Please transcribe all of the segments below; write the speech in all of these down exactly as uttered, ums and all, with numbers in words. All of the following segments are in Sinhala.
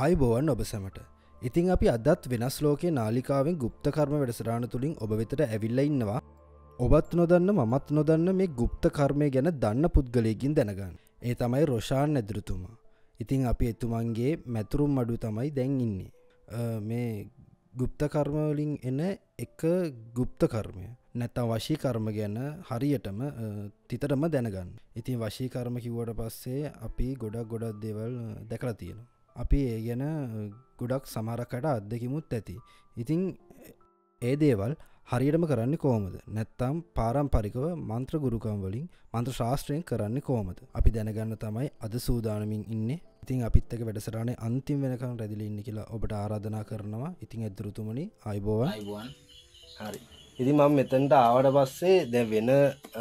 ආයුබෝවන් ඔබ සැමට. ඉතින් අපි අදත් වෙනස් ලෝකයේ නාලිකාවෙන් গুপ্ত කර්ම වැඩසටහන තුලින් ඔබ වෙතට ඇවිල්ලා ඉන්නවා. ඔබත් නොදන්න මමත් නොදන්න මේ গুপ্ত කර්මය ගැන දන්න පුද්ගලයෙක්ගෙන් දැනගන්න. ඒ තමයි රොෂාන් ඇදුරුතුමා. ඉතින් අපි එතුමන්ගේ මැතුරුම් මඩුව තමයි දැන් ඉන්නේ. මේ গুপ্ত කර්ම වලින් එන එක গুপ্ত කර්මය නැත්නම් වශී කර්ම ගැන හරියටම තිතරම දැනගන්න. ඉතින් වශී කර්ම කිව්වට පස්සේ අපි ගොඩක් ගොඩක් දේවල් දැකලා තියෙනවා. අපි ඒ ගැන ගොඩක් සමහරකට අත්දැකීමුත් ඇති. ඉතින් ඒ දේවල් හරියටම කරන්නේ කොහොමද? නැත්නම් පාරම්පරිකව මන්ත්‍ර ගුරුකම් වලින් මන්ත්‍ර ශාස්ත්‍රයෙන් කරන්නේ කොහොමද? අපි දැනගන්න තමයි අද සූදානමින් ඉන්නේ. ඉතින් අපිත් එක්ක වැඩසටහනේ අන්තිම වෙනකන් රැඳිලා ඉන්න කියලා ඔබට ආරාධනා කරනවා. ඉතින් ඇදුරුතුමනි ආයුබෝවන්. ආයුබෝවන්. හරි. ඉතින් මම මෙතනට ආවට පස්සේ දැන් වෙන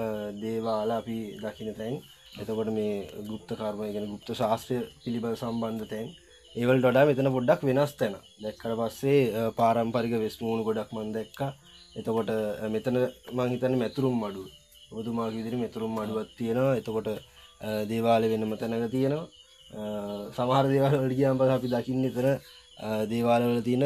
දේවාල අපි දකින්න තැන් එතකොට මේ গুপ্ত කර්ම කියන গুপ্ত ශාස්ත්‍රය පිළිබඳ සම්බන්ධ තැන් ඒ වලට වඩා මෙතන පොඩ්ඩක් වෙනස් තැන. දැක්කට පස්සේ පාරම්පරික වෙස්මුණු ගොඩක් මම දැක්කා. එතකොට මෙතන මම හිතන්නේ මෙතුරුම් මඩුව. ඔබතුමාගේ විදිහට මෙතුරුම් මඩුවක් තියෙනවා. එතකොට දේවාලේ වෙනම තැනක තියෙනවා. සමහර දේවාල වලට ගියාම පස්සේ අපි දකින්නේ එතන දේවාල වල තියෙන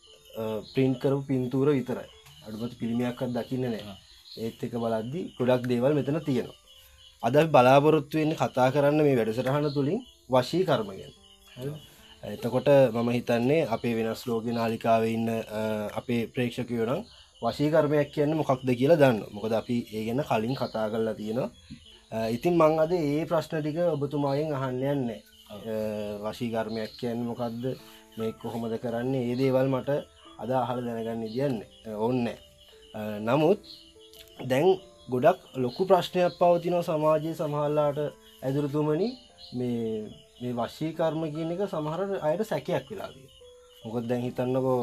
print කරපු පින්තූර විතරයි. අඩුමත් පිළිමයක්වත් දකින්නේ නැහැ. ඒත් එක බලද්දි ගොඩක් දේවල් මෙතන තියෙනවා. අද අපි බලාපොරොත්තු වෙන්නේ කතා කරන්න මේ වැඩසටහන තුලින් වශී කර්ම ගැන. හරිද? එතකොට මම හිතන්නේ අපේ වෙනස් ලෝකේ නාලිකාවේ ඉන්න අපේ ප්‍රේක්ෂකයෝ නම් වශී කර්මයක් කියන්නේ මොකක්ද කියලා දන්නවා. මොකද අපි ඒ ගැන කලින් කතා කරලා තියෙනවා. ඉතින් මම අද මේ ප්‍රශ්න ටික ඔබතුමාගෙන් අහන්න යන්නේ. වශී කර්මයක් කියන්නේ මොකක්ද? මේක කොහොමද කරන්නේ? මේ දේවල් මට අද අහලා දැනගන්න ඉන්නේ ඕනේ. නමුත් දැන් ගොඩක් ලොකු ප්‍රශ්නයක් පවතිනවා සමාජයේ සමහරලාට ඇදුරුතුමනි මේ මේ වශී කර්ම කියන එක සමහර අයට සැකයක් වෙලා තියෙනවා. මොකද දැන් හිතන්නකෝ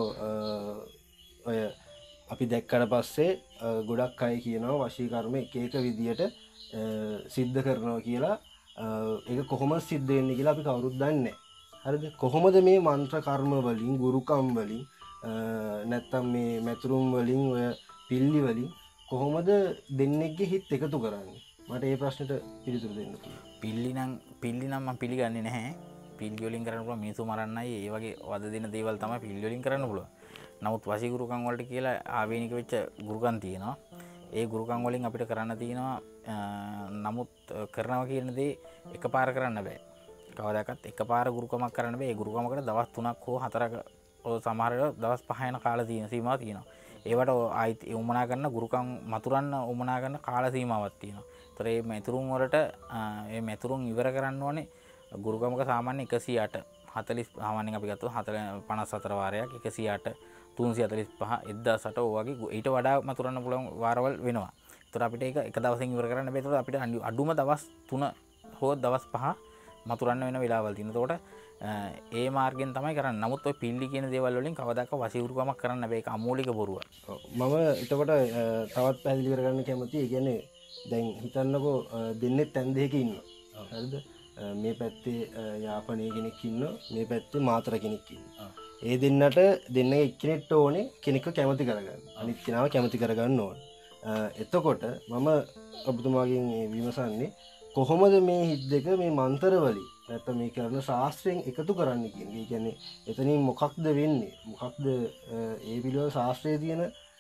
ඔය අපි දැක්කට පස්සේ ගොඩක් අය කියනවා වශී කර්ම එක එක විදියට සිද්ධ කරනවා කියලා. ඒක කොහොමද සිද්ධ වෙන්නේ කියලා අපි කවුරුත් දන්නේ නැහැ. හරිද? කොහොමද මේ මන්ත්‍ර කර්ම වලින් ගුරුකම් වලින් නැත්තම් මේ මැතුරුම් වලින් ඔය පිල්ලි වලින් කොහොමද දෙන්නෙක්ගේ හිත එකතු කරන්නේ? මට ඒ ප්‍රශ්නෙට පිළිතුරු දෙන්න පුළුවන්. පිල්ලි නම් පිල්ලි නම් මම පිළිගන්නේ නැහැ. පිල්ලි වලින් කරන්න පුළුවන් මිනිස්සු මරන්නයි ඒ වගේ වද දෙන දේවල් තමයි පිල්ලි වලින් කරන්න පුළුවන්. නමුත් වශී ගුරුකම් වලට කියලා ආවේනික වෙච්ච ගුරුකම් තියෙනවා. ඒ ගුරුකම් වලින් අපිට කරන්න තියෙනවා. නමුත් කරනවා කියන දේ එකපාර කරන්න බෑ. කවදාකවත් එකපාර ගුරුකමක් කරන්න බෑ. ඒ ගුරුකමකට දවස් තුනක් හෝ හතරක සමහර වෙලාවට දවස් පහ යන කාල තියෙන සීමාවක් තියෙනවා. ඒවට ආයිත් උමනා කරන ගුරුකම් මතුරන්න උමනා කරන කාල සීමාවක් තියෙනවා. ඒතර මේ මෙතුරුන් වලට මේ මෙතුරුන් ඉවර කරන්න ඕනේ ගුරුකමක සාමාන්‍ය එකසිය අට හතළිස් සාමාන්‍යයෙන් අපි ගත්තොත් පනස් හතර වාරයක් එකසිය අට තුන්සිය හතළිස් පහ එක්දාස් අට වගේ ඊට වඩා මතුරන්න පුළුවන් වාරවල් වෙනවා. ඒතර අපිට ඒක එක දවසෙන් ඉවර කරන්න බෑ. ඒතර අපිට අඩුම දවස් තුන හෝ දවස් පහ මතුරන්න වෙන වෙලාවල් තියෙනවා. ඒතකොට ඒ මාර්ගෙන් තමයි කරන්නේ. නමුත් ඔය පිල්ලි කියන දේවල් වලින් කවදාකවත් වශී ගුරුකමක් කරන්න බෑ. ඒක අමූලික බොරුවක්. මම එතකොට තවත් පැහැදිලි කරගන්න කැමතියි. ඒ කියන්නේ දැන් හිතන්නකෝ දෙන්නේ තැන් දෙකක ඉන්නවා. හරිද? මේ පැත්තේ යාපනයේ කෙනෙක් ඉන්නවා. මේ පැත්තේ මාතර කෙනෙක් ඉන්නවා. ඒ දෙන්නට දෙන්නේ එක්කෙනෙක්ට ඕනේ කෙනෙක්ව කැමති කරගන්න. අනිත් කෙනාව කැමති කරගන්න ඕනේ. එතකොට මම ඔබතුමාගෙන් විමසන්නේ කොහොමද මේ හිත් දෙක මේ මන්තර වලින් නැත්නම් මේ කරන ශාස්ත්‍රයෙන් එකතු කරන්න කියන්නේ. ඒ කියන්නේ එතනින් මොකක්ද වෙන්නේ? මොකක්ද ඒ පිළිවෙල ශාස්ත්‍රයේ තියෙන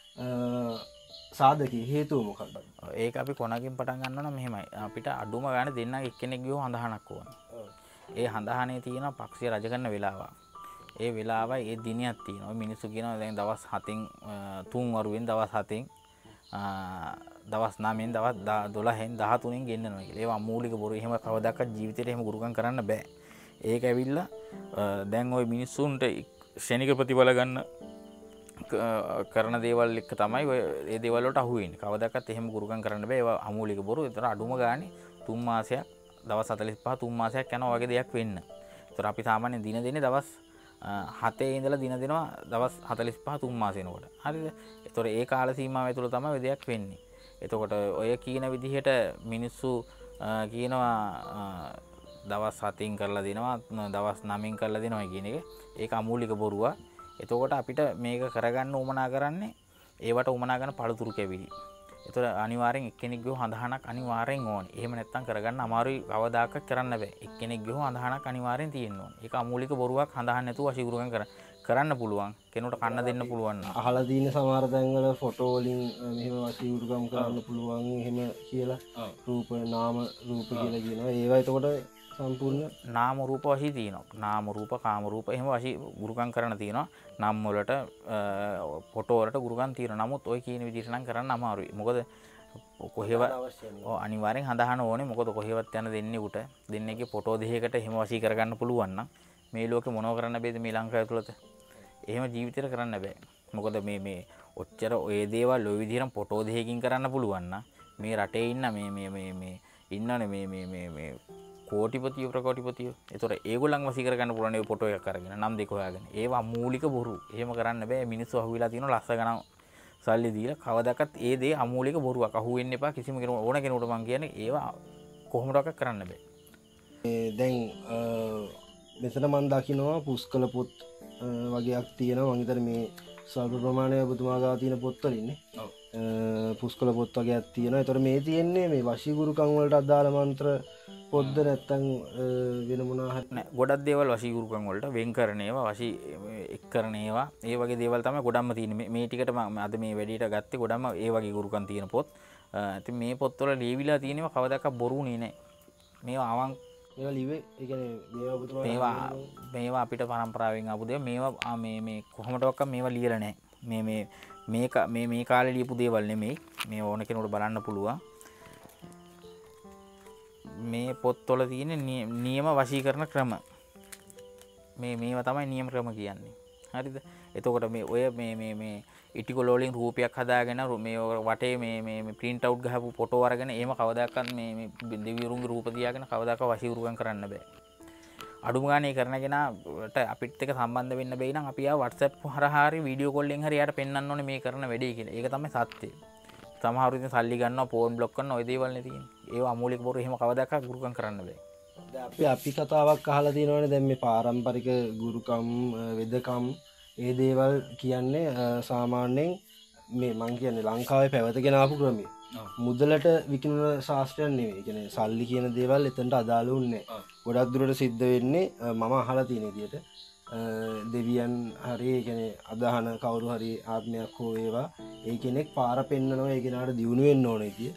සාධක හේතුව මොකක්ද? ඒක අපි කොනකින් පටන් ගන්නවා නම් මෙහෙමයි. අපිට අඩුම ගානේ දෙන්නගේ එක්කෙනෙක් ගියෝ හඳහනක් ඕන. ඒ හඳහනේ තියෙන පක්ෂිය රජ කරන වෙලාව. ඒ වෙලාවයි ඒ දිනයක් තියෙනවා. මිනිස්සු කියනවා දැන් දවස් හතෙන් තුන් වරුවෙන් දවස් හතෙන් දවස් නවයෙන් දවස් දොළහෙන් දහතුනෙන් ගෙන්නනවා කියලා. ඒවා මූලික බොරු. එහෙම කවදාකවත් ජීවිතේට එහෙම ගුරුකම් කරන්න බෑ. ඒක ඇවිල්ලා දැන් ওই මිනිස්සුන්ට ශනික ප්‍රතිඵල ගන්න කරන දේවල් එක්ක තමයි ඔය ඒ දේවල් වලට අහු වෙන්නේ. කවදාකවත් එහෙම ගුරුකම් කරන්න බෑ. ඒවා අමූලික බොරු. ඒතර අඩුම ගානේ තුන් මාසයක් දවස් හතළිස් පහ තුන් මාසයක් යනවා වගේ දෙයක් වෙන්න. ඒතර අපි සාමාන්‍යයෙන් දින දෙන්නේ දවස් හතේ ඉඳලා දින දෙනවා දවස් හතළිස් පහ තුන් මාස වෙනකොට. හරිද? ඒතර ඒ කාල සීමාව ඇතුළත තමයි ඔය දෙයක් වෙන්නේ. එතකොට ඔය කියන විදිහට මිනිස්සු කියනවා දවස් හතෙන් කරලා දෙනවා දවස් නවයෙන් කරලා දෙනවා කියන එක. ඒක අමූලික බොරුවක්. එතකොට අපිට මේක කරගන්න උමනා කරන්නේ ඒවට උමනා කරන පළතුරු කැවිලි. ඒතර අනිවාර්යෙන් එක්කෙනෙක් ගිහුව හඳහනක් අනිවාර්යෙන් ඕනේ. එහෙම නැත්තම් කරගන්න අමාරුයි කවදාකවත් කරන්න බෑ. එක්කෙනෙක් ගිහුව හඳහනක් අනිවාර්යෙන් තියෙන්න ඕනේ. ඒක අමූලික බොරුවක් හඳහන් නැතුව වශී ගුරුකම් කරන්න. කරන්න පුළුවන් කෙනෙකුට කන්න දෙන්න පුළුවන්. අහලා තියෙන සමහර තැන්වල ෆොටෝ වලින් මෙහෙම වශී ගුරුකම් කරන්න පුළුවන් එහෙම කියලා රූප නාම රූප කියලා කියනවා. ඒවා එතකොට සම්පූර්ණ නාම රූප වශී තියෙනවා. නාම රූප කාම රූප එහෙම වශී ගුරුකම් කරන්න තියෙනවා. නම් වලට ෆොටෝ වලට ගුරුකම් තියෙනවා. නමුත් ඔය කියන විදිහට නම් කරන්න අමාරුයි. මොකද කොහෙවත් ඔව් අනිවාර්යෙන් හඳහන ඕනේ. මොකද කොහෙවත් යන දෙන්නේ උට දෙන්නේගේ ෆොටෝ දෙකකට එහෙම වශී කරගන්න පුළුවන් නම් මේ ලෝකේ මොනව කරන්න බෑද මේ ලංකාව තුළත? එහෙම ජීවිතේට කරන්න බෑ. මොකද මේ මේ ඔච්චර ඔය දේවල් ඔය විදිහටම ෆොටෝ දෙකකින් කරන්න පුළුවන් නම් මේ රටේ ඉන්න මේ මේ මේ මේ ඉන්නනේ මේ මේ මේ මේ කෝටිපතියෝ ප්‍රකෝටිපතියෝ. ඒතොර ඒගොල්ලන් වශී කරගන්න පුළුවන් ඒ ෆොටෝ එකක් අරගෙන නම් දෙක හොයාගෙන. ඒවා මූලික බොරු. එහෙම කරන්න බෑ. මිනිස්සු අහුවිලා තියෙනවා ලස්ස ගණන් සල්ලි දීලා. කවදාකවත් ඒ දේ අමූලික බොරුවක්. අහුවෙන්න එපා කිසිම කෙනෙකුට ඕන කෙනෙකුට මං කියන්නේ ඒවා කොහොමඩක්වත් කරන්න බෑ. දැන් මෙතන මන් දකිනවා පුස්කල පොත් වගේක් තියෙනවා. මං හිතන්නේ මේ ස්වල්ප ප්‍රමාණය ඔබතුමා ගාව තියෙන පොත්වලින්නේ. ඔව්. පුස්කල පොත් වගේක් තියෙනවා. ඒතර මේ තියෙන්නේ මේ වශී ගුරුකම් වලට අදාළ මන්ත්‍ර පොත්ද නැත්තම් වෙන මොනවා හරි නෑ. ගොඩක් දේවල් වශී ගුරුකම් වලට වෙන් කරන ඒවා වශී එක් කරන ඒවා ඒ වගේ දේවල් තමයි ගොඩක්ම තියෙන්නේ. මේ ටිකට මම අද මේ වැඩේට ගත්තේ ගොඩක්ම ඒ වගේ ගුරුකම් තියෙන පොත්. ඉතින් මේ පොත්වල ලියවිලා තියෙනවා කවදාකවත් බොරුුනේ නෑ. මේවා අවං මේවා ලිව්වේ ඒ කියන්නේ මේවා ඔබතුමා මේවා මේවා අපිට පරම්පරාවෙන් ආපු දේවල්. මේවා මේ මේ කොහොමඩක්වත් මේවා ලියලා නැහැ. මේ මේ මේක මේ මේ කාලේ ලියපු දේවල් නෙමෙයි. මේ ඕන කෙනෙකුට බලන්න පුළුවන්. මේ පොත්වල තියෙන නියම වශීකරණ ක්‍රම. මේ මේවා තමයි නියම ක්‍රම කියන්නේ. හරිද? එතකොට මේ ඔය මේ මේ මේ ඉටිකොල වලින් රූපයක් හදාගෙන මේ වටේ මේ මේ print out ගහපු ෆොටෝ අරගෙන එහෙම කවදාකවත් මේ මේ දෙවිවරුන්ගේ රූප තියාගෙන කවදාකවත් වශී ගුරුකම් කරන්න බෑ. අඩුම ගානේ කරන කෙනාට අපිත් එක්ක සම්බන්ධ වෙන්න බැයි නම් අපි ආ WhatsApp හරහා හරි වීඩියෝ කෝල් එකෙන් හරි යාට පෙන්වන්න ඕනේ මේ කරන වැඩේ කියලා. ඒක තමයි සත්‍යය. සමහරු ඉතින් සල්ලි ගන්නවා ෆෝන් බ්ලොක් කරනවා ඔය දේවල් නේ තියෙන්නේ. ඒවා අමූලික බොරු එහෙම කවදාකවත් ගුරුකම් කරන්න බෑ. දැන් අපි අපි කතාවක් අහලා තියෙනවනේ දැන් මේ පාරම්පරික ගුරුකම් වෙදකම් ඒ දේවල් කියන්නේ සාමාන්‍යයෙන් මේ මං කියන්නේ ලංකාවේ පැවතගෙන ආපු ක්‍රමය. මුදලට විකිණුන ශාස්ත්‍රයක් නෙවෙයි. කියන්නේ සල්ලි කියන දේවල් එතනට අදාළ වුන්නේ නැහැ. ගොඩක් දුරට සිද්ධ වෙන්නේ මම අහලා තියෙන විදිහට දෙවියන් හරි කියන්නේ අදහන කවුරු හරි ආත්මයක් හෝ ඒවා ඒ කෙනෙක් පාර පෙන්නනවා ඒ කෙනාට දියුණු වෙන්න ඕනේ කිය.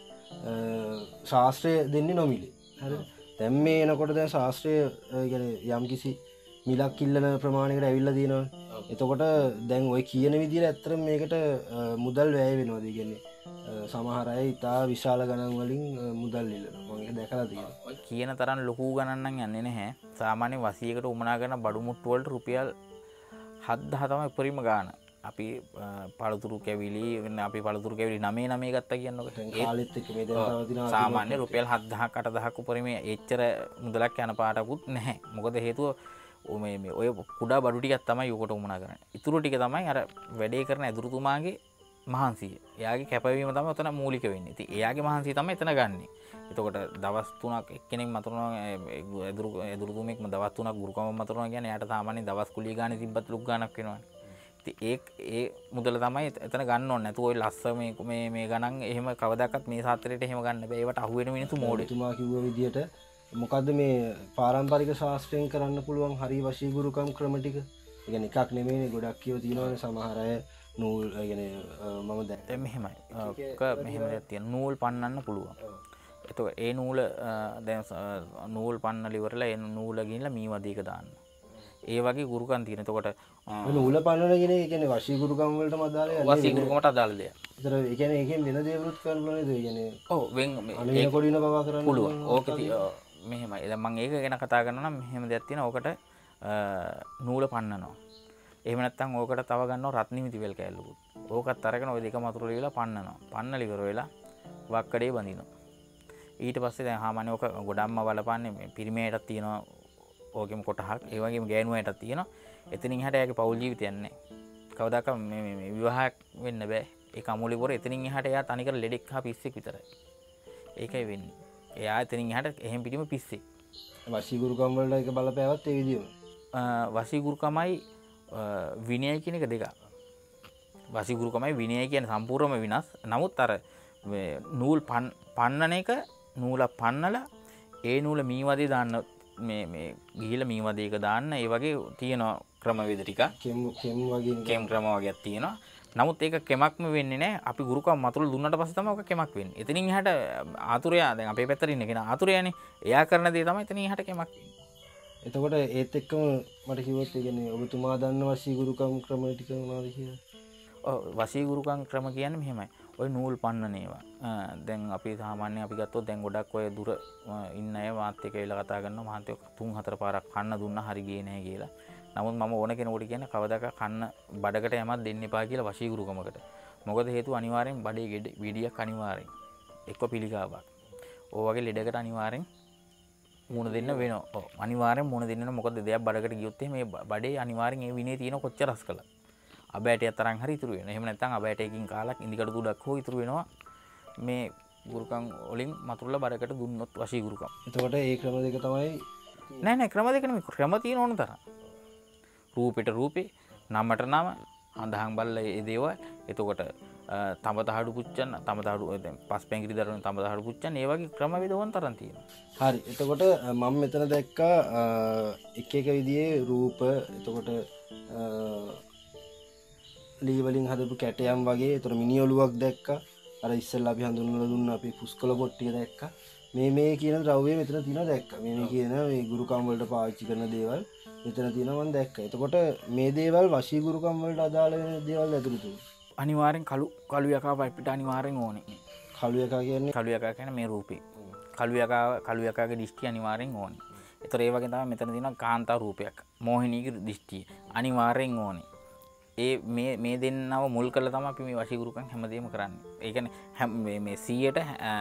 ශාස්ත්‍රය දෙන්නේ නොමිලේ. හරිද? දැන් මේ එනකොට දැන් ශාස්ත්‍රය කියන්නේ යම්කිසි මිලක් ඉල්ලන ප්‍රමාණයකට ඇවිල්ලා තියෙනවා. එතකොට දැන් ඔය කියන විදිහට ඇත්තටම මේකට මුදල් වැය වෙනවාද? ඒ කියන්නේ සමහර අය ඉතා විශාල ගණන් වලින් මුදල් ඉල්ලනවා. මම ඒක දැකලා තියෙනවා. ඔය කියන තරම් ලොකු ගණන් නම් යන්නේ නැහැ. සාමාන්‍ය වසියකට උමනා කරන බඩු මුට්ටු වලට රුපියල් හත්දාහ තමයි උපරිම ගාණ. අපි පළතුරු කැවිලි අපි පළතුරු කැවිලි නවය නවය ගත්තා කියන්නකො. කාලෙත් එක්ක මේ දැන් තවදිනවා. සාමාන්‍ය රුපියල් හත්දාහක් අටදාහක් උපරිම එච්චර මුදලක් යන පාටකුත් නැහැ. මොකද හේතුව මේ මේ ඔය කුඩා බඩු ටිකක් තමයි උකට උමනා කරන්නේ. ඉතුරු ටික තමයි අර වැඩේ කරන ඇදුරුතුමාගේ මහන්සිය. එයාගේ කැපවීම තමයි උතන මූලික වෙන්නේ. ඉතින් එයාගේ මහන්සිය තමයි එතන ගන්නෙ. එතකොට දවස් තුනක් එක්කෙනෙක් මතුරුනවා ඇදුරු ඇදුරුතුමෙක්ම දවස් තුනක් ගුරුකම මතුරුනවා කියන්නේ එයාට සාමාන්‍යයෙන් දවස් කුලිය ගානේ තිබ්බත් ලුක් ගානක් වෙනවනේ. ඉතින් ඒ ඒ මුදල තමයි එතන ගන්න ඕනේ. නැතු ඔය ලස්ස මේ මේ මේ ගණන් එහෙම කවදාකවත් මේ සාත්‍රයට එහෙම ගන්න බෑ. ඒවට අහු වෙන මිනිස්සු මෝඩේ. තුමා කිව්ව විදියට මොකද්ද මේ පාරම්පරික ශාස්ත්‍රයෙන් කරන්න පුළුවන් හරි වශී ගුරුකම් ක්‍රම ටික? ඒ කියන්නේ එකක් නෙමෙයිනේ ගොඩක් කියව තියෙනවානේ. සමහර අය නූල් ඒ කියන්නේ මම දැන් මෙහෙමයි. ඔක මෙහෙම දෙයක් තියෙන නූල් පන්නන්න පුළුවන්. එතකොට ඒ නූල දැන් නූල් පන්නල ඉවරලා ඒ නූල ගිහින්ලා මී වදයක දාන්න. ඒ වගේ ගුරුකම් තියෙන. එතකොට නූල පන්නන කියන එක කියන්නේ වශී ගුරුකම් වලටම අදාළ යන්නේ. වශී ගුරුකමට අදාළ දෙයක්. ඒතර ඒ කියන්නේ ඒකෙන් වෙන දේවලුත් කරන්න ඕනේද? ඒ කියන්නේ ඔව් වෙන් මේ කොඩින පවා කරන්න පුළුවන්. ඕකේ මෙහෙමයි. දැන් මම ඒක ගැන කතා කරනවා නම් මෙහෙම දෙයක් තියෙනවා. ඕකට නූල පන්නනවා. එහෙම නැත්නම් ඕකට තව ගන්නවා රත්නිමිති වෙල් කෑල්ලකුත්. ඕකත් අරගෙන ওই දෙක මතුරු ලියලා පන්නනවා. පන්නල ඉවර වෙලා වක්කඩේ බඳිනවා. ඊට පස්සේ දැන් සාමාන්‍ය ඕක ගොඩක්ම බලපන්නේ මේ පිරිමේටත් තියෙනවා ඕකෙම කොටහක්. ඒ වගේම ගෑනුවටත් තියෙනවා. එතනින් එහාට එයාගේ පෞල් ජීවිතයක් නැහැ. කවදාකවත් මේ මේ විවාහයක් වෙන්න බෑ. ඒක අමූලිකවර එතනින් එහාට එයා තනිකර ලෙඩෙක් හා පිස්සෙක් විතරයි. ඒකයි වෙන්නේ. එයා එතනින් එහාට එහෙම් පිටිම පිස්සෙක්. වශී ගුරුකම් වලට ඒක බලපෑවත් ඒ විදියම. වශී ගුරුකමයි විනය කියන එක දෙකක්. වශී ගුරුකමයි විනය කියන්නේ සම්පූර්ණයෙන්ම විනාශ. නමුත් අර නූල් පන්නන එක නූලක් පන්නලා ඒ නූල මී වදේ දාන්න මේ මේ ගිහිල්ලා මී වදේක දාන්න ඒ වගේ තියෙන ක්‍රමවේද ටික කෙම් කෙම් වගේ කෙම් ක්‍රම වගේක් තියෙනවා. නමුත් ඒක කෙමක්ම වෙන්නේ නැහැ. අපි ගුරුකම් මතුරු දුන්නට පස්සේ තමයි ඔක කෙමක් වෙන්නේ. එතනින් එහාට ආතුරයා දැන් අපේ පැත්තට ඉන්න කෙනා ආතුරයානේ. එයා කරන දේ තමයි එතනින් එහාට කෙමක් වෙන්නේ. එතකොට ඒත් එක්කම මට කිව්වොත් ඒ කියන්නේ ඔබතුමා දන්න වශී ගුරුකම් ක්‍රම ටික මොනවද කියලා? ඔව් වශී ගුරුකම් ක්‍රම කියන්නේ මෙහෙමයි. ඔය නූල් පන්නන ඒවා. දැන් අපි සාමාන්‍යයෙන් අපි ගත්තොත් දැන් ගොඩක් ඔය දුර ඉන්න අය මාත් එක්ක වෙලා කතා කරනවා මහන්තයෝ තුන් හතර පාරක් කන්න දුන්නා හරි ගියේ නැහැ කියලා. නමුත් මම ඕන කෙනෙකුට කියන්නේ කවදාක කන්න බඩකට යමක් දෙන්න එපා කියලා වශී ගුරුකමකට. මොකද හේතුව අනිවාර්යෙන් බඩේ ගෙඩියක් අනිවාර්යෙන් එක්ක පිළිකාවක්. ඕ වගේ ලෙඩකට අනිවාර්යෙන් මුණ දෙන්න වෙනවා. ඔව් අනිවාර්යෙන් මුණ දෙන්න වෙනවා. මොකද දෙයක් බඩකට ගියොත් මේ බඩේ අනිවාර්යෙන් ඒ විනේ තියෙන කොච්චර රස කළා. අබෑටයක් තරම් හරි ඉතුරු වෙනවා. එහෙම නැත්නම් අබෑටයකින් කාලක් ඉන්දිකට තුඩක් හෝ ඉතුරු වෙනවා. මේ ගුරුකම් වලින් මතුරුලා බඩකට දුන්නොත් වශී ගුරුකම්. එතකොට ඒ ක්‍රම දෙක තමයි නෑ නෑ ක්‍රම දෙක නෙමෙයි. ක්‍රම තියෙන ඕන තරම්. රූපෙට රූපේ නමට නම අඳහන් බල්ල ඒ දේවල්. එතකොට තඹ තහඩු පුච්චන්න තඹ තහඩු දැන් පස් පැංගිරි දරුවනේ තඹ තහඩු පුච්චන්න ඒ වගේ ක්‍රමවේද ඕන තරම් තියෙනවා. හරි. එතකොට මම මෙතන දැක්කා එක එක විදිහේ රූප. එතකොට ලී වලින් හදපු කැටයම් වගේ. එතකොට මිනි ඔලුවක් දැක්කා. අර ඉස්සෙල්ලා අපි හඳුන්වලා දුන්න අපි පුස්කොළ පොට්ටිය දැක්කා. මේ මේ කියන ද්‍රව්‍ය මෙතන තියෙනවා දැක්කා. මේ මේ කියන මේ ගුරුකම් වලට පාවිච්චි කරන දේවල් මෙතන තියෙනවා මම දැක්කා. එතකොට මේ දේවල් වශී ගුරුකම් වලට අදාළ වෙන දේවල් ඇතුළත අනිවාර්යෙන් කළු කළු යකා අපිට අනිවාර්යෙන් ඕනේ. කළු යකා කියන්නේ කළු යකා කියන්නේ මේ රූපේ. කළු යකා කළු යකාගේ දිෂ්ටි අනිවාර්යෙන් ඕනේ. ඒතර ඒ වගේ තමයි මෙතන තියෙනවා කාන්තා රූපයක්. මෝහිනීගේ දිෂ්ටිය අනිවාර්යෙන් ඕනේ. ඒ මේ මේ දෙන්නව මුල් කරලා තමයි අපි මේ වශී ගුරුකම් හැමදේම කරන්නේ. ඒ කියන්නේ මේ මේ සීයට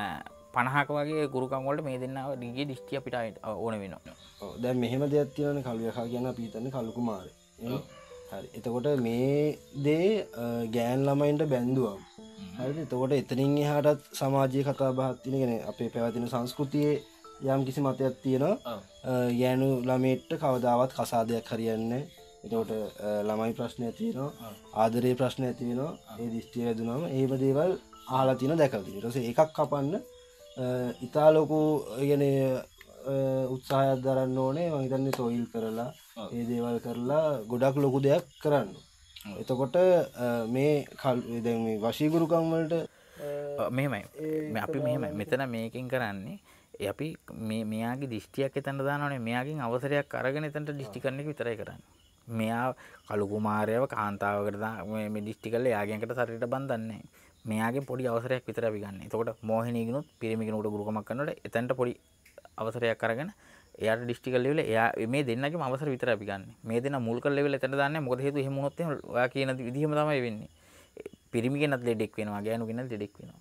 පනහක වගේ ගුරුකම් වලට මේ දෙන්නව ඩිගේ දිෂ්ටි අපිට ඕන වෙනවා. ඔව් දැන් මෙහෙම දෙයක් තියෙනවානේ කළු යකා කියන්නේ අපි හිතන්නේ කළු කුමාරය. හරි. එතකොට මේ දේ ගෑන් ළමයින්ට බැඳුවම්. හරිද? එතකොට එතනින් එහාටත් සමාජීය කතා බහක් තියෙන කියන්නේ අපේ පැවතින සංස්කෘතියේ යම් කිසි මතයක් තියෙනවා. ගෑනු ළමයිට කවදාවත් කසාදයක් හරියන්නේ නැහැ. එතකොට ළමයි ප්‍රශ්නයක් තියෙනවා. ආදරේ ප්‍රශ්නයක් තියෙනවා. ඒ දිෂ්ටිය වැදුනම ඒව දේවල් අහලා තියෙන දැකලා තියෙනවා. ඊට පස්සේ එකක් කපන්න ඉතා ලොකු කියන්නේ උත්සාහයක් දරන්න ඕනේ. මම හිතන්නේ සොයිල් කරලා ඒ දේවල් කරලා ගොඩක් ලොකු දෙයක් කරන්න. එතකොට මේ දැන් මේ වශී ගුරුකම් වලට මෙහෙමයි. අපි මෙහෙමයි. මෙතන මේකෙන් කරන්නේ අපි මේ මෙයාගේ දිෂ්ටියක් එතන දානවනේ. මෙයාගෙන් අවසරයක් අරගෙන එතනට දිෂ්ටි කරන එක විතරයි කරන්නේ. මෙයා කළු කුමාරයව කාන්තාවකට මේ මේ දිෂ්ටි කරලා එයාගෙන්කට ශරීරයට බඳන්නේ. මෙයාගෙන් පොඩි අවසරයක් විතරයි අපි ගන්න. එතකොට මෝහිනීගිනුත් පිරිමි කෙනෙකුට ගුරුකමක් කරනකොට එතනට පොඩි අවසරයක් අරගෙන එයාට ඩිස්ට්‍රික්ට් ලෙවල් එයා මේ දෙන්නගේම අවසර විතරයි අපි ගන්න. මේ දෙන්න මුල් කර ලෙවල් එතනට දාන්නේ. මොකද හේතුව එහෙම වුණොත් එහෙම ඔයා කියන විදිහම තමයි වෙන්නේ. පිරිමි කෙනත් ලෙඩෙක් වෙනවා, ගෑනු කෙනත් ලෙඩෙක් වෙනවා.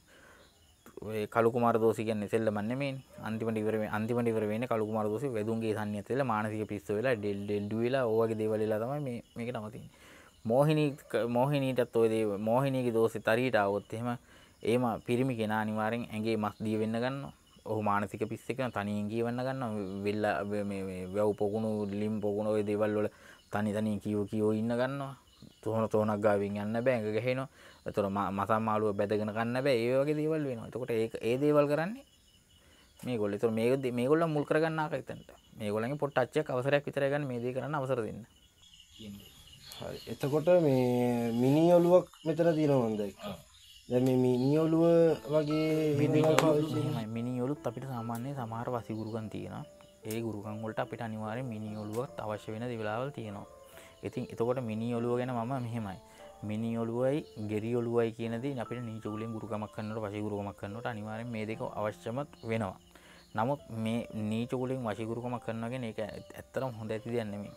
ඔය කළු කුමාර දෝෂි කියන්නේ සෙල්ලම නෙමෙයිනේ. අන්තිමට ඉවර වෙන්නේ අන්තිමට ඉවර වෙන්නේ කළු කුමාර දෝෂි වැදුන්ගේ සන්නියත් වෙලා මානසික පිස්සු වෙලා ඩෙල් ඩෙල්ඩු වෙලා ඕ වගේ දේවල් වෙලා තමයි මේ මේක නවතින්නේ. මෝහිනී මෝහිනීටත් ඔය දේ මෝහිනීගේ දෝෂේ තරීට આવොත් එහෙම ඒම පිරිමි කෙනා අනිවාර්යෙන් ඇඟේ මස් දිය වෙන්න ගන්නවා. ඔහු මානසික පිස්සෙක් වෙනවා, තනියෙන් කියවන්න ගන්නවා. වෙල්ල මේ මේ වැව් පොකුණු ලිම් පොකුණු ඔය දේවල් වල තනි තනි කියෝ කියෝ ඉන්න ගන්නවා. තෝන තෝනක් ගාවින් යන්න බෑ, ඇඟ ගහනවා. ඒතර මසම් මාළුව බැදගෙන කන්න බෑ. ඒ වගේ දේවල් වෙනවා. එතකොට ඒක ඒ දේවල් කරන්නේ මේගොල්ලෝ. ඒතර මේ මේගොල්ලෝ මුල් කරගන්න ආක එතනට. මේගොල්ලන්ගේ පොට් ටච්චයක් අවසරයක් විතරයි ගන්න මේ දේ කරන්න අවසර දෙන්න. හරි. එතකොට මේ මිනි ඔලුවක් මෙතන තියෙනවා මම දැක්කා. දැන් මේ මිනි ඔලුව වගේ මිනි ඔලුත් අපිට සාමාන්‍යයෙන් සමහර වශී ගුරුකම් තියෙනවා. ඒ ගුරුකම් වලට අපිට අනිවාර්යෙන් මිනි ඔලුවක් අවශ්‍ය වෙන දිවිලාවල් තියෙනවා. ඉතින් එතකොට මිනි ඔලුව ගැන මම මෙහෙමයි. මිනි ඔලුවයි ගෙරි ඔලුවයි කියන දේ අපිට නීචකුලෙන් ගුරුකමක් කරනකොට වශී ගුරුකමක් කරනකොට අනිවාර්යෙන් මේ දෙක අවශ්‍යම වෙනවා. නමුත් මේ නීචකුලෙන් වශී ගුරුකමක් කරනවා කියන්නේ ඒක ඇත්තටම හොඳ ඇති දෙයක් නෙමෙයි.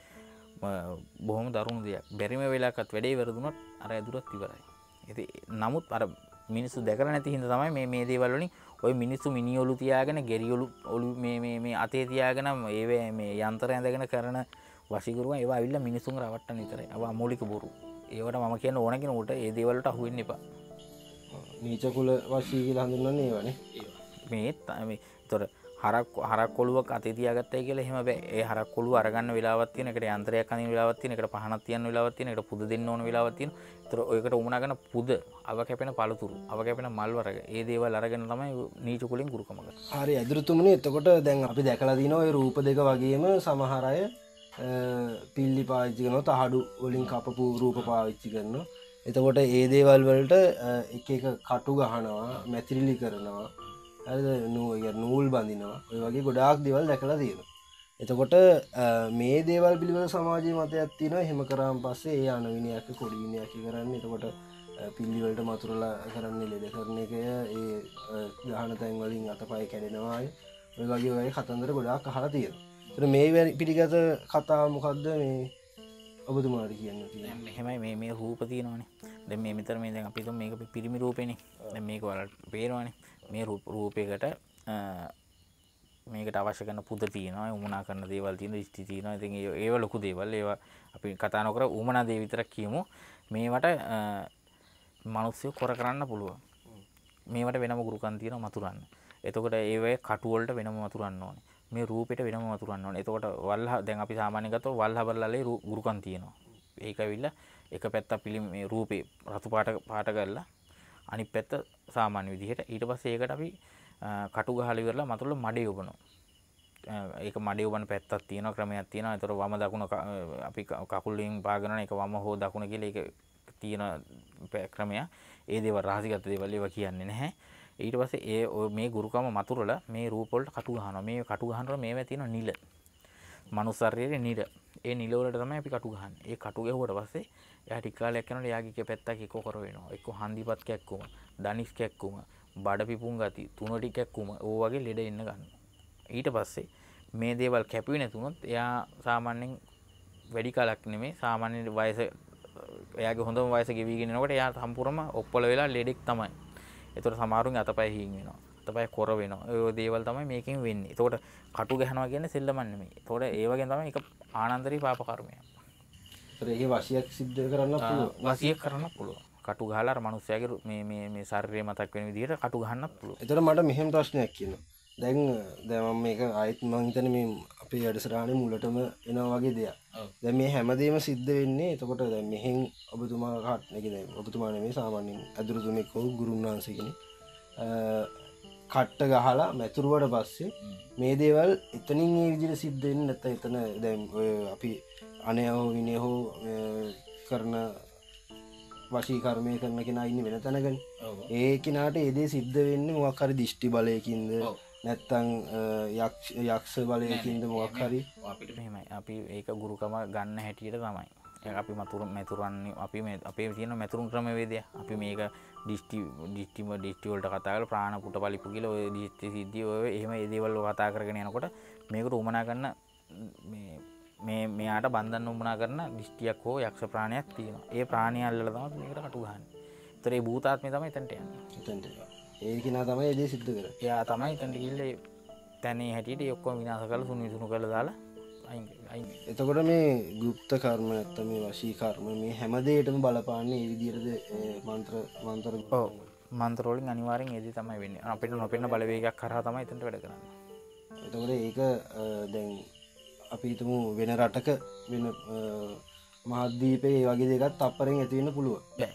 බොහොම දරුණු දෙයක්. බැරිම වෙලාවකත් වැඩේ වැරදුනොත් අර ඇදුරත් ඉවරයි. ඉතින් නමුත් අර මිනිස්සු දැකලා නැති හින්දා තමයි මේ මේ දේවල් වලින් ওই මිනිස්සු මිනි ඔලු තියාගෙන ගෙරි ඔලු ඔලු මේ මේ මේ අතේ තියාගෙන ඒ මේ යන්ත්‍ර ඇඳගෙන කරන වශී ගුරුකම් ඒවා අවිල්ල මිනිස්සුන් රවට්ටන විතරයි. ඒවා අමෝලික බොරු. ඒවට මම කියන ඕන කෙනෙකුට ඒ දේවල් වලට අහු වෙන්න එපා. නීචකුල වශී කියලා හඳුන්වන්නේ ඒවනේ. මේ මේ ඒතර හරක් හරක් කොළුවක් අතේ තියාගත්තයි කියලා එහෙම බෑ. ඒ හරක් කොළුව අරගන්න වෙලාවක් තියෙන, එකට යන්ත්‍රයක් අඳින වෙලාවක් තියෙන, එකට පහනක් තියන්න වෙලාවක් තියෙන, එකට පුද දෙන්න ඕන වෙලාවක් තියෙන. ඒතර ඔයකට උමනා කරන පුද, අව කැපෙන පළතුරු, අව කැපෙන මල් වර්ග, ඒ දේවල් අරගෙන තමයි නීච කුලෙන් ගුරුකම කරන්නේ. හරි ඇදුරුතුමනි, එතකොට දැන් අපි දැකලා දිනවා ඔය රූප දෙක වගේම සමහර අය පිල්ලි පාවිච්චි කරනවා, තහඩු වලින් කපපු රූප පාවිච්චි කරනවා. එතකොට ඒ දේවල් වලට එක එක කටු ගහනවා, මැතිරිලි කරනවා, හරිද, නූල් බඳිනවා, ඔය වගේ ගොඩාක් දේවල් දැකලා තියෙනවා. එතකොට මේ දේවල් පිළිබඳ සමාජයේ මතයක් තියෙනවා. එහෙම කරාන් පස්සේ ඒ අනවිනයක් කොඩි විනයක් කරන්නේ. එතකොට පිල්ලි වලට මතුරලා කරන්නේ ලෙඩ කරන එක, ඒ ගහන තැන් වලින් අතපය කැඩෙනවා, ඔය වගේ වගේ කතන්දර ගොඩාක් අහලා තියෙනවා. ඒතර මේ පිටිගත කතාව මොකද්ද මේ ඔබතුමාට කියන්න තියෙන්නේ? එහෙමයි මේ මේ රූප තියෙනවානේ. දැන් මේ මෙතන මේ දැන් අපි හිතමු මේක පිරිමි රූපේනේ. දැන් මේක වලට පේනවානේ. මේ රූපයකට මේකට අවශ්‍ය කරන පුද තියෙනවා, උමනා කරන දේවල් තියෙනවා, ඉස්ති තියෙනවා. ඉතින් ඒව ලොකු දේවල්. ඒවා අපි කතා නොකර උමනා දේ විතරක් කියමු. මේවට මිනිස්සු කොර කරන්න පුළුවන්. මේවට වෙනම ගුරුකම් තියෙනවා මතුරන්න. එතකොට ඒවේ කටු වලට වෙනම මතුරන්න ඕනේ. මේ රූපෙට වෙනම මතුරන්න ඕනේ. එතකොට වල්හ දැන් අපි සාමාන්‍යයෙන් ගත්තොත් වල්හබරලලේ ගුරුකම් තියෙනවා. ඒක ඇවිල්ලා එක පැත්තක් පිළිම මේ රූපේ රතු පාට පාට කරලා අනිත් පැත්ත සාමාන්‍ය විදිහට. ඊට පස්සේ ඒකට අපි කටු ගහලා ඉවරලා මතුරුල මඩේ යොබනවා. ඒක මඩේ යොබන පැත්තක් තියෙනවා, ක්‍රමයක් තියෙනවා. ඒතර වම දකුණ අපි කකුලෙන් පාගනවා. ඒක වම හෝ දකුණ කියලා ඒක තියෙන ක්‍රමයක්. ඒ දේවල් රහසිගත දේවල් ඒවා කියන්නේ නැහැ. ඊට පස්සේ ඒ මේ ගුරුකම මතුරුල මේ රූප වලට කටු ගහනවා. මේ කටු ගහනකොට මේවා තියෙන නිල. මනුස්ස ශරීරයේ නිල. ඒ නිල වලට තමයි අපි කටු ගහන්නේ. ඒ කටු ගැහුවට පස්සේ එයා ටික කාලයක් යනකොට එයාගේ එක පැත්තක් එක්ක කර වෙනවා. එක්ක හන්දිපත් කැක්කුම, දනිස් කැක්කුම, බඩ පිපුම් ගති, තුන ටික කැක්කුම, ඕ වගේ ලෙඩ එන්න ගන්නවා. ඊට පස්සේ මේ දේවල් කැපුවේ නැතුනොත් එයා සාමාන්‍යයෙන් වැඩි කාලයක් නෙමෙයි, සාමාන්‍ය වයස එයාගේ හොඳම වයස ගෙවිගෙන යනකොට එයා සම්පූර්ණම ඔප්පල වෙලා ලෙඩෙක් තමයි. ඒතකොට සමහරුන්ගේ අතපය හීන් වෙනවා. අතපය කොර වෙනවා. ඒ දේවල් තමයි මේකෙන් වෙන්නේ. ඒතකොට කටු ගහනවා කියන්නේ සෙල්ලමක් නෙමෙයි. ඒතකොට ඒ වගේ තමයි ඒක ආනන්තරී පාප කර්මයක්. ඒකේ වශියක් සිද්ධ කරන්න පුළුවන්. වශියක් කරන්න පුළුවන්. කටු ගහලා අර මිනිස්යාගේ මේ මේ මේ ශරීරය මතක් වෙන විදිහට කටු ගහන්නත් පුළුවන්. ඒතර මට මෙහෙම ප්‍රශ්නයක් කියනවා. දැන් දැන් මම මේක ආයෙත් මම හිතන්නේ මේ අපේ වැඩසටහනේ මුලටම එනවා වගේ දෙයක්. දැන් මේ හැමදේම සිද්ධ වෙන්නේ එතකොට දැන් මෙහෙන් ඔබතුමා කාට නේ කියන්නේ ඔබතුමා නෙමෙයි සාමාන්‍යයෙන් අදුරුතුමෙක් හෝ ගුරුන්වහන්සේ කෙනෙක් කට්ට ගහලා මැතුරුවට පස්සේ මේ දේවල් එතනින් මේ විදිහට සිද්ධ වෙන්නේ නැත්නම් එතන දැන් ඔය අපි අනයෝ විනයෝ කරන වශී කර්මය කරන කෙනා ඉන්නේ වෙන තැනකනේ. ඒ කෙනාට ඒ දේ සිද්ධ වෙන්නේ මොකක් හරි දිෂ්ටි බලයකින්ද නැත්තම් යක්ෂ යක්ෂ බලයකින්ද මොකක් හරි. අපිට මෙහෙමයි. අපි ඒක ගුරුකම ගන්න හැටියට තමයි. ඒක අපි මතුරු මෙතුරන්නේ අපි මේ අපේ තියෙන මෙතුරුන් ක්‍රමවේදය. අපි මේක දිෂ්ටි දිෂ්ටි දිෂ්ටි වලට කතා කරලා ප්‍රාණ පුට පලිපු කියලා ඔය දිෂ්ටි සිද්ධිය ඔය එහෙම ඒ දේවල් වල කතා කරගෙන යනකොට මේකට උමනා කරන මේ මේ මෙයාට බන්ධන උමනා කරන දිෂ්ටියක් හෝ යක්ෂ ප්‍රාණයක් තියෙනවා. ඒ ප්‍රාණය අල්ලලා තමයි මේකට කටු ගහන්නේ. ඒතර ඒ භූතාත්මය තමයි එතනට යන්නේ. එතනට. ඒ කෙනා තමයි ඒ දේ සිද්ධ කරන්නේ. එයා තමයි එතනට ගිහිල්ලා තැනේ හැටියට ඒ ඔක්කොම විනාශ කරලා සුණු විසුණු කරලා දාලා අයින් අයින්. එතකොට මේ গুপ্ত කර්ම නැත්නම් මේ වශී කර්ම මේ හැම දෙයකටම බලපාන්නේ මේ විදිහටද මන්ත්‍ර මන්ත්‍ර ඔව් මන්ත්‍ර වලින් අනිවාර්යෙන් ඒ දේ තමයි වෙන්නේ. අපිට නොපෙනෙන බලවේගයක් කරා තමයි එතනට වැඩ කරන්නේ. එතකොට ඒක දැන් අපි හිතමු වෙන රටක වෙන මහද්වීපයේ ඒ වගේ දෙයක් තප්පරෙන් ඇති වෙන්න පුළුවන්. බෑ.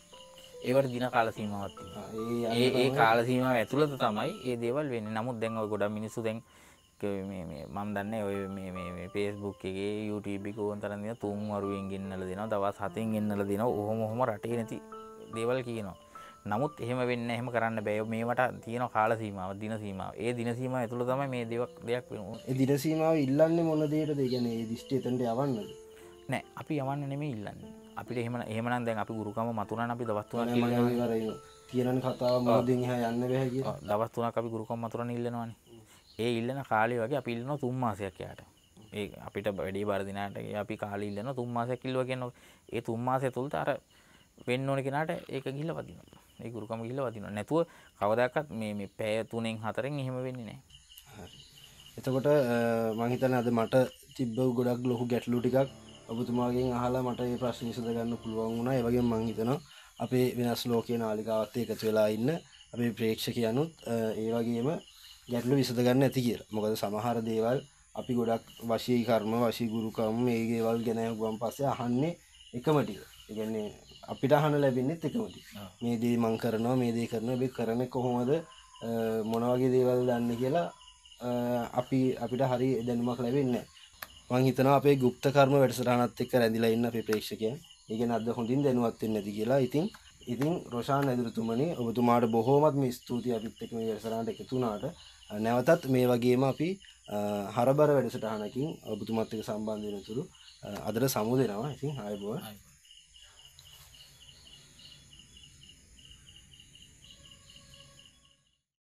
ඒවට දින කාල සීමාවක් තියෙනවා. ඒ ඒ කාල සීමාව ඇතුළත තමයි මේ දේවල් වෙන්නේ. නමුත් දැන් ඔය ගොඩක් මිනිස්සු දැන් මේ මේ මම දන්නේ ඔය මේ මේ මේ Facebook එකේ YouTube එකේ ඕන තරම් දින තුන් වරුවෙන් ගෙන්නලා දෙනවා. දවස් හතෙන් ගෙන්නලා දෙනවා. ඔහොම ඔහොම රටේ නැති දේවල් කියනවා. නමුත් එහෙම වෙන්නේ නැහැ. එහෙම කරන්න බෑ. මේවට තියෙන කාල සීමාව, දින සීමාව. ඒ දින සීමාව ඇතුළත තමයි මේ දේවක් දෙයක් වෙන්නේ. ඒ දින සීමාව ඉල්ලන්නේ මොන දෙයකටද? ඒ කියන්නේ ඒ දිෂ්ටි එතනට යවන්නද? නෑ. අපි යවන්න නෙමෙයි ඉල්ලන්නේ. අපිට එහෙම එහෙමනම් දැන් අපි ගුරුකම මතුනන අපි දවස් තුනක් ඉල්ලනවා. කියනන කතාව මොකදින් එහා යන්න බෑ කියලා. දවස් තුනක් අපි ගුරුකම මතුනන ඉල්ලනවානේ. ඒ ඉල්ලන කාලය වගේ අපි ඉල්ලනවා තුන් මාසයක් යාට. ඒ අපිට වැඩි බාර දිනාට අපි කාලේ ඉල්ලනවා තුන් මාසයක් ඉල්ලුවා කියනවා. ඒ තුන් මාසය තුලට අර වෙන්න ඕන කෙනාට ඒක ගිහිල්ලා වදිනවා. ඒ ගුරුකම ගිහිල්ලා වදිනවා. නැතුව කවදාකවත් මේ මේ පැය තුනෙන් හතරෙන් එහෙම වෙන්නේ නැහැ. හරි. එතකොට මම හිතන්නේ අද මට තිබ්බ ගොඩක් ලොකු ගැටලු ටිකක් ඔබතුමාගෙන් අහලා මට මේ ප්‍රශ්න විසඳ ගන්න පුළුවන් වුණා. ඒ වගේම මම හිතනවා අපේ වෙනස් ලෝකයේ නාලිකාවත් එකතු වෙලා ඉන්න අපේ ප්‍රේක්ෂකයන්ුත් ඒ වගේම ගැටලු විසඳගන්න ඇති කියලා. මොකද සමහර දේවල් අපි ගොඩක් වශී කර්ම වශී ගුරුකම් මේ දේවල් ගැන ගුවන් පස්සේ අහන්නේ එකම ටික. ඒ කියන්නේ අපිට අහන්න ලැබෙන්නේ එකම ටික. මේ දේ මං කරනවා මේ දේ කරනවා මේ කරන්නේ කොහොමද මොන වගේ දේවල් දන්නේ කියලා අපි අපිට හරි දැනුමක් ලැබෙන්නේ නැහැ. මං හිතනවා අපේ গুপ্ত කර්ම වැඩසටහනත් එක්ක රැඳිලා ඉන්න අපේ ප්‍රේක්ෂකයන් ඒ කියන්නේ අද හොඳින් දැනුවත් වෙන්නේ නැති කියලා. ඉතින් ඉතින් රොෂාන් ඇදුරුතුමනි ඔබතුමාට බොහෝමත් මේ ස්තුතියි අපිත් එක්ක මේ වැඩසටහනට එකතු වුණාට. නැවතත් මේ වගේම අපි හරබර වැඩසටහනකින් ඔබතුමාත් එක්ක සම්බන්ධ වෙනතුරු අදට සමු දෙනවා. ඉතින් ආයුබෝවන්.